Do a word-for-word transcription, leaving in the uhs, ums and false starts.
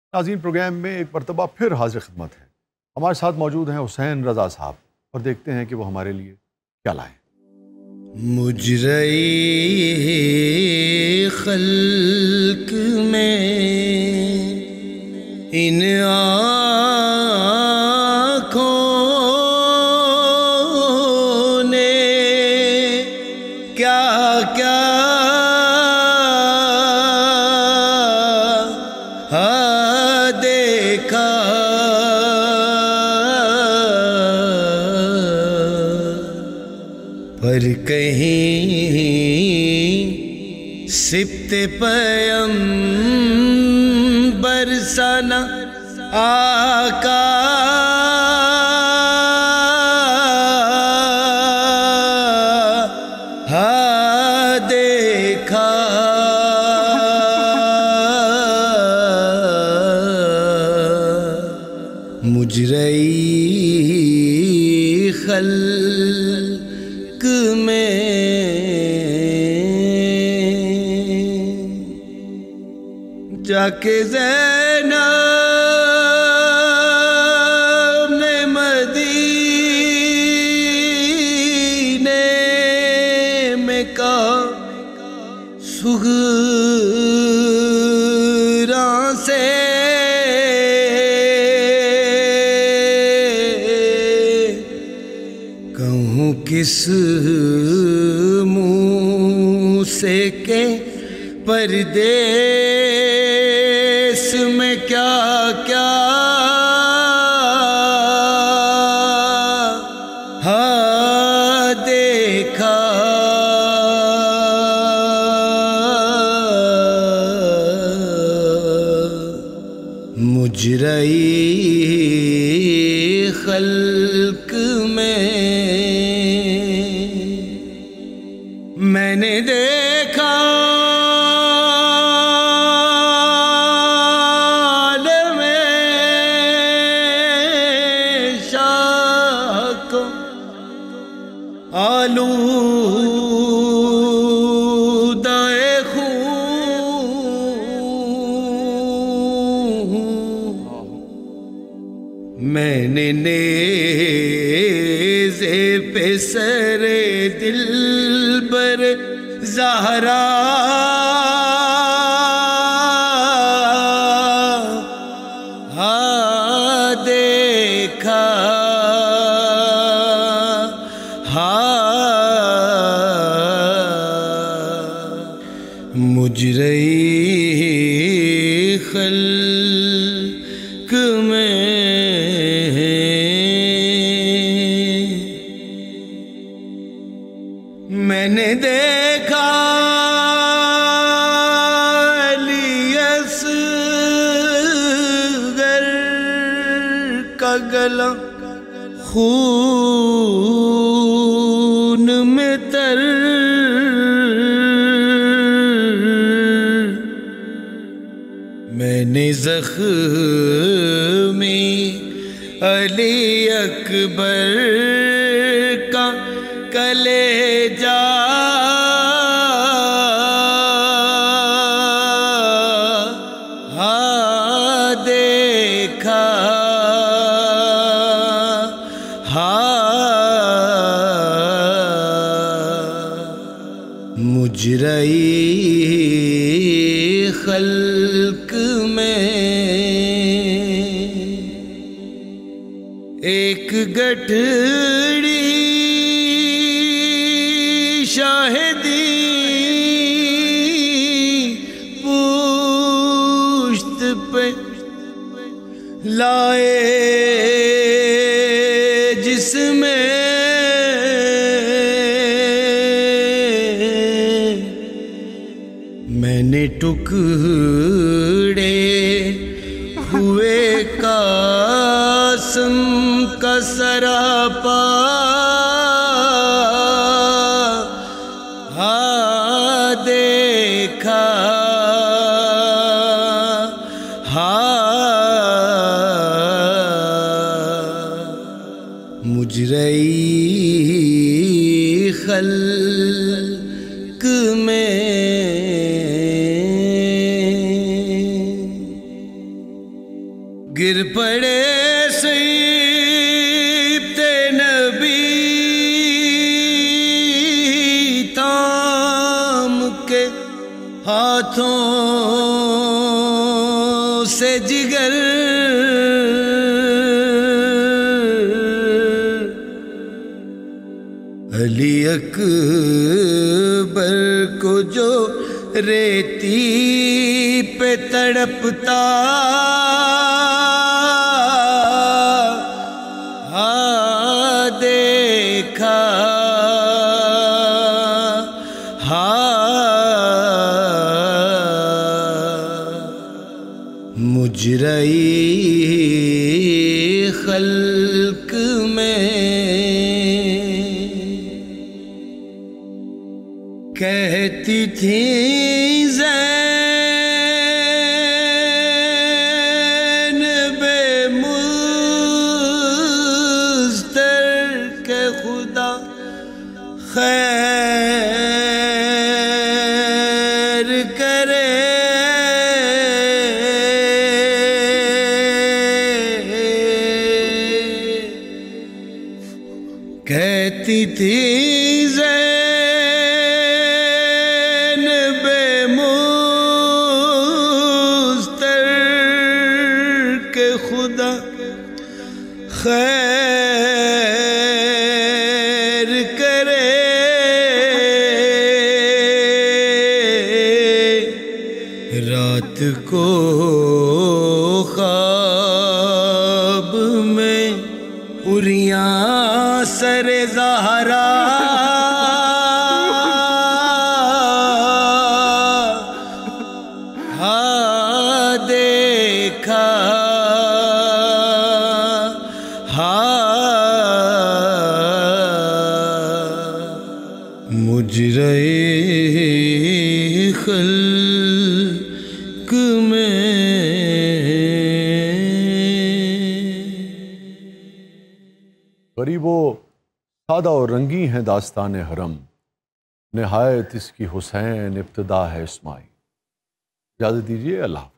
ناظرین، پروگرام میں ایک مرتبہ پھر حاضر خدمت ہے۔ ہمارے ساتھ موجود ہیں حسین رضا صاحب، اور دیکھتے ہیں کہ وہ ہمارے لیے کیا لائیں۔ مجرئی خلق میں ان آنکھوں نے کیا کیا دیکھا، پر کہیں سبت پیمبر سا نہ آقا ہاں دیکھا، مجرئی خلق میں جا کے زینب نے مدینے میں کہا، صغرا سے کہوں کس منہ سے کہ پردیس میں کیا کیا ہاں دیکھا، مجرئی خلق میں میں نے دیکھا عالم شاہ کو آلودہ خون، میں نے نیزے پہ سر دلبر زہرا ہاں دیکھا، ہاں مجرئی خلق میں میں نے دیکھا علی اصغر کا گلا خون میں تر، میں نے زخمی علی اکبر کا کلیجہ ہاں دیکھا، ہاں مجرئی خلق میں ایک گٹھڑی شاہدی پشت پہ لائے جس میں میں نے ٹکڑے ہوئے قاسم کا سراپا ہاں دیکھا، ہاں مجرئی خلق میں گر پڑے سیبت نبی تھام کے ہاتھوں سے جگر علی اکبر کو جو ریتی پہ تڑپتا ہاں دیکھا مجرئی خلق میں کہتی تھی زینب مضطر کہ خدا خیر کرے کہتی تھی زینب مضطر کہ خدا خیر کرے رات کو خواب میں اریاں سر زہرا ہاں دیکھا مجرئی خلق میں غریب و سادہ اور رنگی ہیں داستان حرم، نہایت اس کی حسین ابتدا ہے اسماعیل۔ اجازت دیجیے، اللہ حافظ۔